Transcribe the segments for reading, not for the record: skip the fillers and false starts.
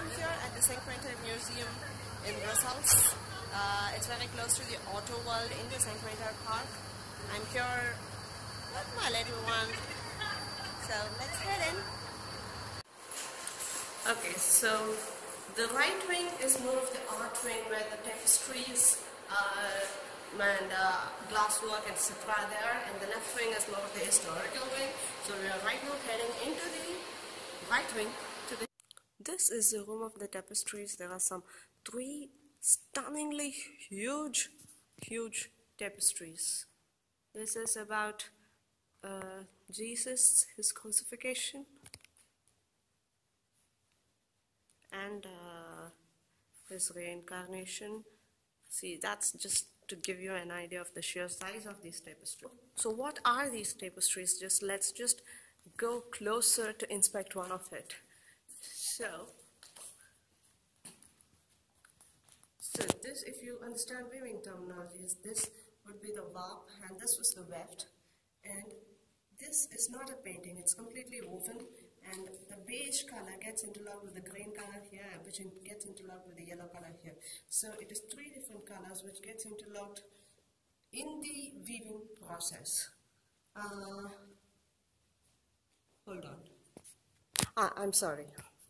I'm here at the Saint-Quentin Museum in Brussels. It's very close to the Auto World in the Saint-Quentin Park. I'm here with my little one. So let's head in. Okay, so the right wing is more of the art wing where the tapestries and glasswork etc. there, and the left wing is more of the historical wing. So we are right now heading into the right wing. This is the room of the tapestries. There are some 3 stunningly huge tapestries. This is about Jesus, his crucifixion, and his reincarnation. See, that's just to give you an idea of the sheer size of these tapestries. So what are these tapestries? Let's just go closer to inspect one of it. So this, if you understand weaving terminologies, this would be the warp and this was the weft, and this is not a painting, it's completely woven, and the beige color gets interlocked with the green color here, which gets interlocked with the yellow color here. So it is 3 different colors which gets interlocked in the weaving process. Hold on. I'm sorry.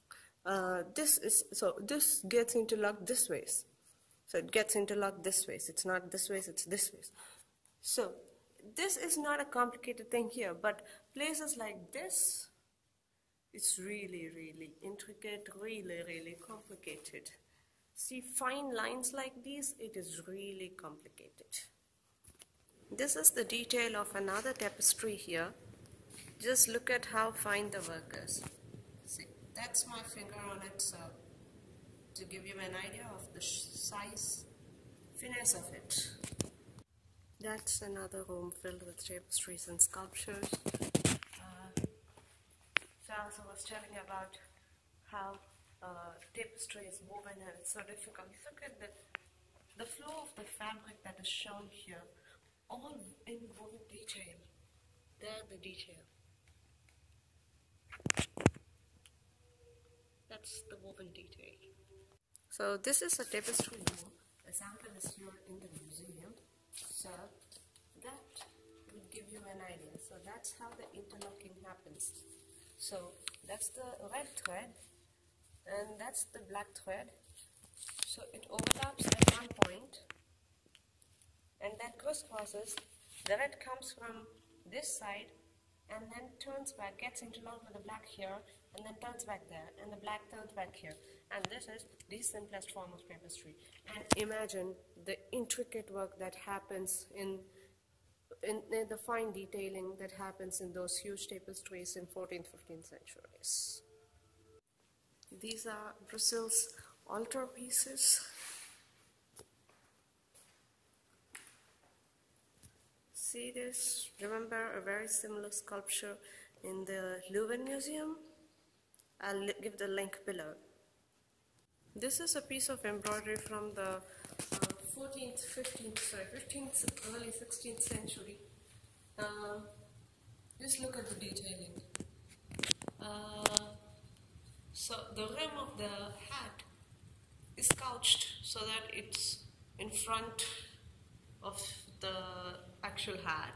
This gets interlocked this way. So it gets interlocked this way. It's not this way, it's this way. So this is not a complicated thing here, but places like this, it's really intricate, really complicated. See, fine lines like these, it is really complicated. This is the detail of another tapestry here. Just look at how fine the work is. See, that's my finger on it, so to give you an idea of the size, finesse of it. That's another room filled with tapestries and sculptures. Charles was telling about how tapestry is woven and it's so difficult. Look at the flow of the fabric that is shown here, all in woven detail. There, the detail. That's the woven detail. So this is a tapestry room. The sample is here in the museum. So that will give you an idea. So that's how the interlocking happens. So that's the red thread and that's the black thread. So it overlaps at one point and then crisscrosses. The red comes from this side and then turns back, gets interlocked with the black here, and then turns back there, and the black turns back here. And this is the simplest form of tapestry. And imagine the intricate work that happens in the fine detailing that happens in those huge tapestries in 14th, 15th centuries. These are Brazil's altarpieces. See this? Remember a very similar sculpture in the Louvre Museum? I'll give the link below. This is a piece of embroidery from the 15th, early 16th century. Just look at the detailing. So the rim of the hat is couched so that it's in front of the actual hat.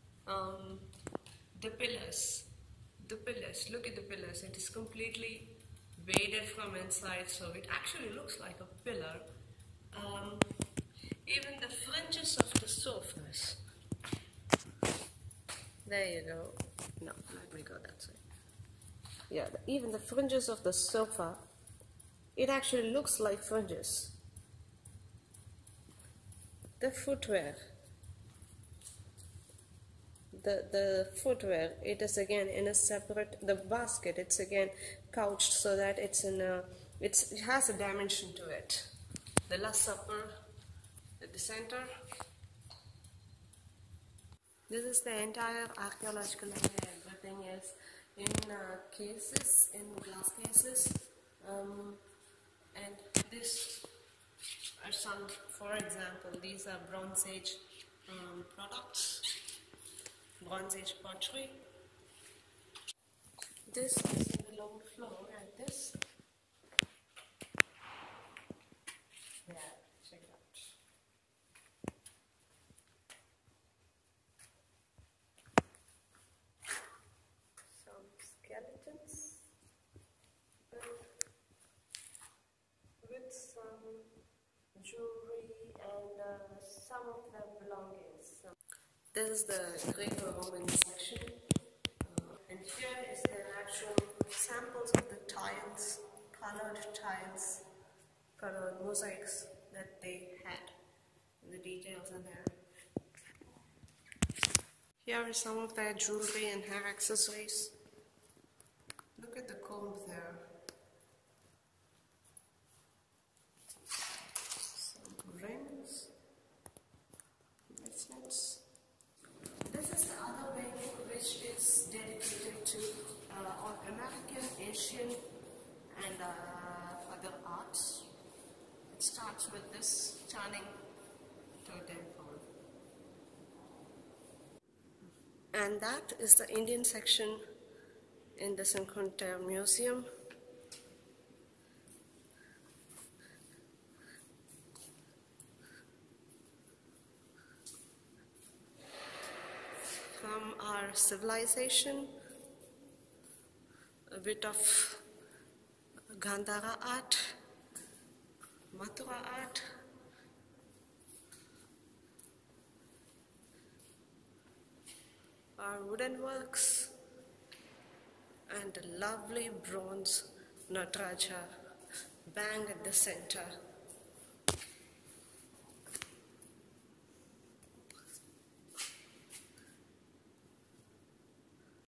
The pillars, look at the pillars. It is completely weighted from inside, so it actually looks like a pillar. Even the fringes of the sofas. There you go. No, let me go that side. Yeah, even the fringes of the sofa, it actually looks like fringes. The footwear. The footwear, it is again in a separate, the basket, it's again couched so that it's in a, it has a dimension to it. The Last Supper at the center. This is the entire archaeological area. Everything is in cases, in glass cases, and this are some, for example, these are Bronze Age products. Bronze Age pottery. This is in the lower floor, and this jewelry and some of their belongings. This is the Greco-Roman section, and here is the actual samples of the tiles, colored tiles, colored mosaics that they had. The details are there. Here are some of their jewelry and hair accessories. Look at the comb there. Some rings, bracelets. This is the other wing, which is dedicated to American, Asian, and other arts. It starts with this turning totem pole. And that is the Indian section in the Cinquecento Museum. From our civilization, a bit of Gandhara art, Mathura art, our wooden works, and a lovely bronze Nataraja bang at the center.